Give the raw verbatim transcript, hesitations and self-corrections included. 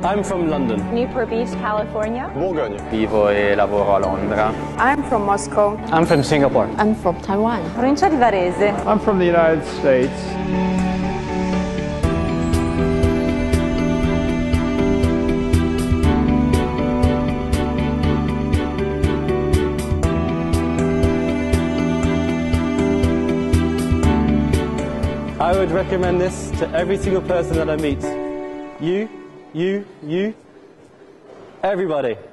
I'm from London. Newport Beach, California. Bourgogne. Vivo e lavoro a Londra. I'm from Moscow. I'm from Singapore. I'm from Taiwan. Provincia di Varese. I'm from the United States. I would recommend this to every single person that I meet. You, you, you, everybody.